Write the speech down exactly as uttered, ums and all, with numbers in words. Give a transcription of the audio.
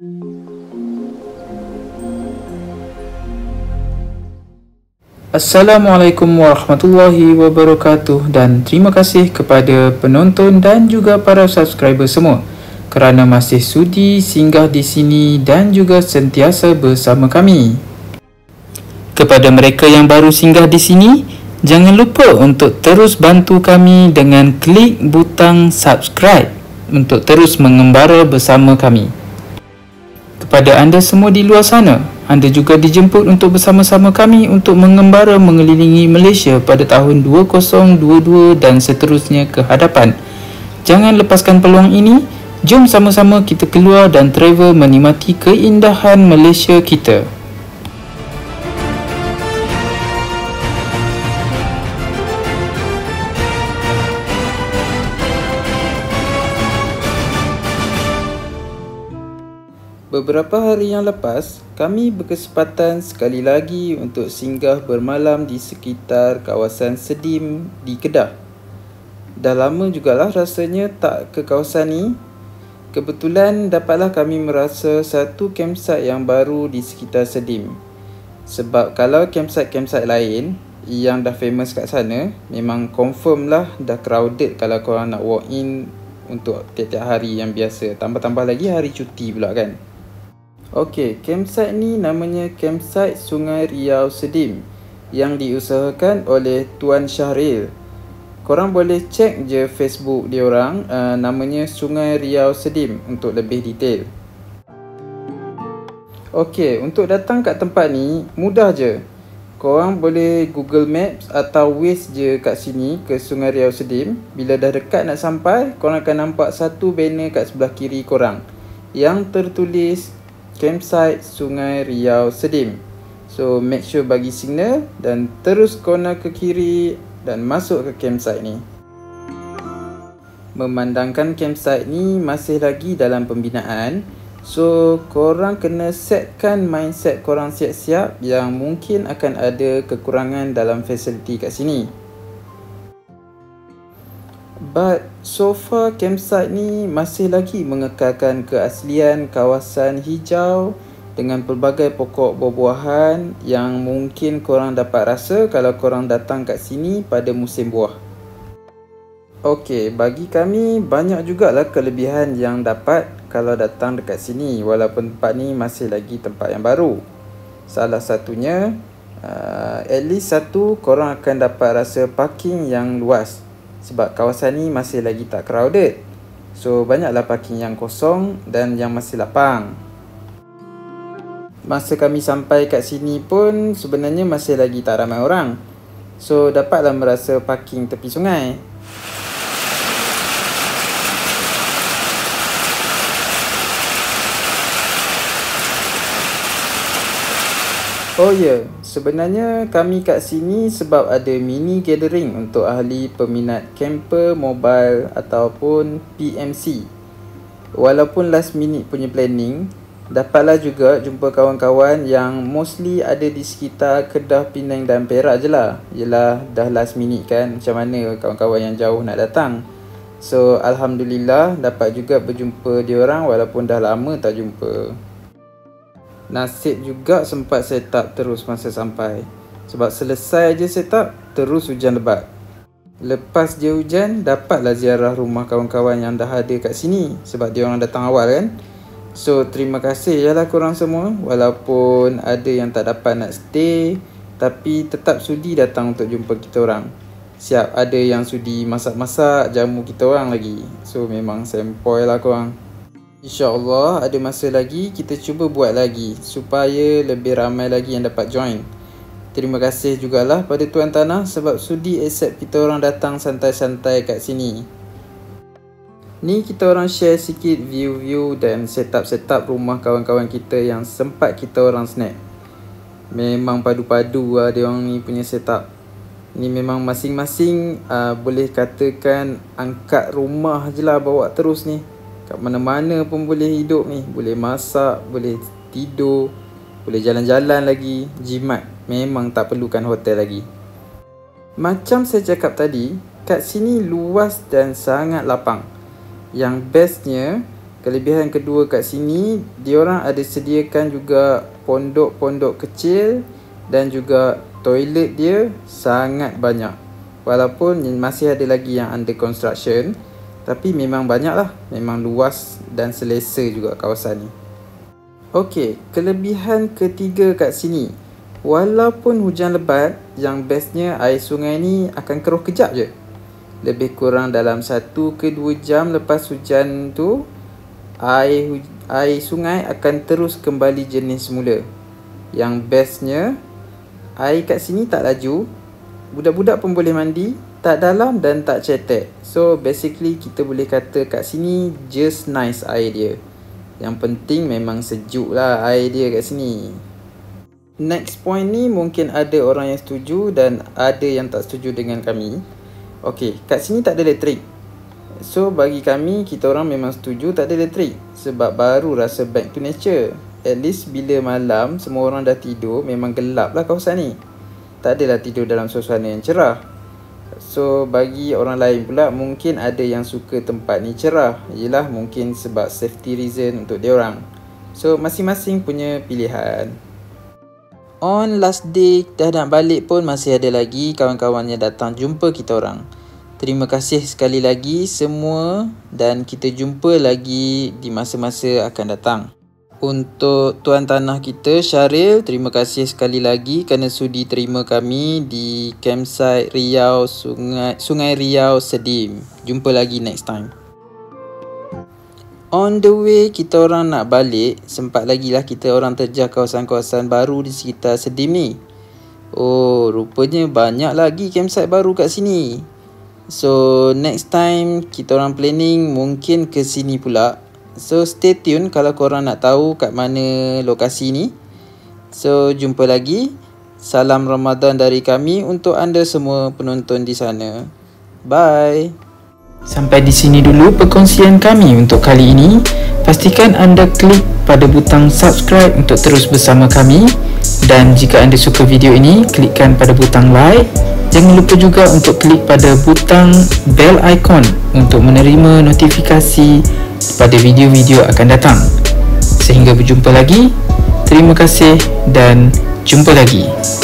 Assalamualaikum warahmatullahi wabarakatuh, dan terima kasih kepada penonton dan juga para subscriber semua kerana masih sudi singgah di sini dan juga sentiasa bersama kami. Kepada mereka yang baru singgah di sini, jangan lupa untuk terus bantu kami dengan klik butang subscribe untuk terus mengembara bersama kami. Kepada anda semua di luar sana, anda juga dijemput untuk bersama-sama kami untuk mengembara mengelilingi Malaysia pada tahun dua ribu dua puluh dua dan seterusnya ke hadapan. Jangan lepaskan peluang ini. Jom sama-sama kita keluar dan travel menikmati keindahan Malaysia kita. Beberapa hari yang lepas, kami berkesempatan sekali lagi untuk singgah bermalam di sekitar kawasan Sedim di Kedah. Dah lama jugalah rasanya tak ke kawasan ni. Kebetulan dapatlah kami merasa satu campsite yang baru di sekitar Sedim. Sebab kalau campsite-campsite lain yang dah famous kat sana, memang confirm lah dah crowded kalau korang nak walk in untuk tiap-tiap hari yang biasa. Tambah-tambah lagi hari cuti pula kan. Okey, campsite ni namanya Campsite Sungai Riau Sedim yang diusahakan oleh Tuan Syahril. Korang boleh cek je Facebook dia orang, uh, namanya Sungai Riau Sedim untuk lebih detail. Okey, untuk datang kat tempat ni mudah je. Korang boleh Google Maps atau Waze je kat sini ke Sungai Riau Sedim. Bila dah dekat nak sampai, korang akan nampak satu banner kat sebelah kiri korang yang tertulis Campsite Sungai Riau Sedim. So make sure bagi signal dan terus corner ke kiri dan masuk ke campsite ni. Memandangkan campsite ni masih lagi dalam pembinaan, so korang kena setkan mindset korang siap-siap yang mungkin akan ada kekurangan dalam fasiliti kat sini. But so far campsite ni masih lagi mengekalkan keaslian kawasan hijau dengan pelbagai pokok buah-buahan yang mungkin korang dapat rasa kalau korang datang kat sini pada musim buah. Okey, bagi kami banyak jugalah kelebihan yang dapat kalau datang dekat sini walaupun tempat ni masih lagi tempat yang baru. Salah satunya, uh, at least satu, korang akan dapat rasa parking yang luas. Sebab kawasan ni masih lagi tak crowded. So banyaklah parking yang kosong dan yang masih lapang. Masa kami sampai kat sini pun sebenarnya masih lagi tak ramai orang. So dapatlah merasa parking tepi sungai. Oh ya, yeah. Sebenarnya kami kat sini sebab ada mini gathering untuk ahli peminat camper mobile ataupun P M C. Walaupun last minute punya planning, dapatlah juga jumpa kawan-kawan yang mostly ada di sekitar Kedah, Penang dan Perak je lah. Yelah dah last minute kan, macam mana kawan-kawan yang jauh nak datang. So Alhamdulillah dapat juga berjumpa diorang walaupun dah lama tak jumpa. Nasib juga sempat set up terus masa sampai. Sebab selesai je set up, terus hujan lebat. Lepas je hujan, dapatlah ziarah rumah kawan-kawan yang dah ada kat sini. Sebab dia orang datang awal kan. So terima kasih je lah korang semua. Walaupun ada yang tak dapat nak stay, tapi tetap sudi datang untuk jumpa kita orang. Siap, ada yang sudi masak-masak jamu kita orang lagi. So memang sempoi lah korang. InsyaAllah ada masa lagi kita cuba buat lagi supaya lebih ramai lagi yang dapat join. Terima kasih jugalah pada Tuan Tanah sebab sudi accept kita orang datang santai-santai kat sini. Ni kita orang share sikit view-view dan setup-setup rumah kawan-kawan kita yang sempat kita orang snap. Memang padu-padu lah dia orang ni punya setup. Ni memang masing-masing uh, boleh katakan angkat rumah je lah bawa terus ni. Kat mana-mana pun boleh hidup ni. Boleh masak, boleh tidur, boleh jalan-jalan lagi, jimat. Memang tak perlukan hotel lagi. Macam saya cakap tadi, kat sini luas dan sangat lapang. Yang bestnya, Kelebihan kedua kat sini, diorang ada sediakan juga pondok-pondok kecil dan juga toilet dia sangat banyak. Walaupun masih ada lagi yang under construction, tapi memang banyak lah, memang luas dan selesa juga kawasan ni. Okey, kelebihan ketiga kat sini, walaupun hujan lebat, yang bestnya air sungai ni akan keruh kejap je. Lebih kurang dalam satu ke dua jam lepas hujan tu, air air sungai akan terus kembali jenis semula. Yang bestnya, air kat sini tak laju, budak-budak pun boleh mandi, tak dalam dan tak cetek. So basically kita boleh kata kat sini just nice air dia. Yang penting memang sejuk lah air dia kat sini. Next point ni mungkin ada orang yang setuju dan ada yang tak setuju dengan kami. Okey, kat sini tak ada elektrik. So bagi kami, kita orang memang setuju tak ada elektrik, sebab baru rasa back to nature. At least bila malam semua orang dah tidur, memang gelap lah kawasan ni. Tak adalah tidur dalam suasana yang cerah. So bagi orang lain pula, mungkin ada yang suka tempat ni cerah. Yelah, mungkin sebab safety reason untuk dia orang. So masing-masing punya pilihan. On last day, dah nak balik pun masih ada lagi kawan-kawan yang datang jumpa kita orang. Terima kasih sekali lagi semua dan kita jumpa lagi di masa-masa akan datang. Untuk tuan tanah kita, Syaril, terima kasih sekali lagi kerana sudi terima kami di campsite Riau, Sungai, Sungai Riau Sedim. Jumpa lagi next time. On the way kita orang nak balik, sempat lagi lah kita orang terjah kawasan-kawasan baru di sekitar Sedim ni. Oh, rupanya banyak lagi campsite baru kat sini. So next time kita orang planning mungkin ke sini pula. So stay tune kalau korang nak tahu kat mana lokasi ni. So jumpa lagi. Salam Ramadan dari kami untuk anda semua penonton di sana. Bye. Sampai di sini dulu perkongsian kami untuk kali ini. Pastikan anda klik pada butang subscribe untuk terus bersama kami. Dan jika anda suka video ini, klikkan pada butang like. Jangan lupa juga untuk klik pada butang bell icon untuk menerima notifikasi pada video-video akan datang. Sehingga berjumpa lagi. Terima kasih dan jumpa lagi.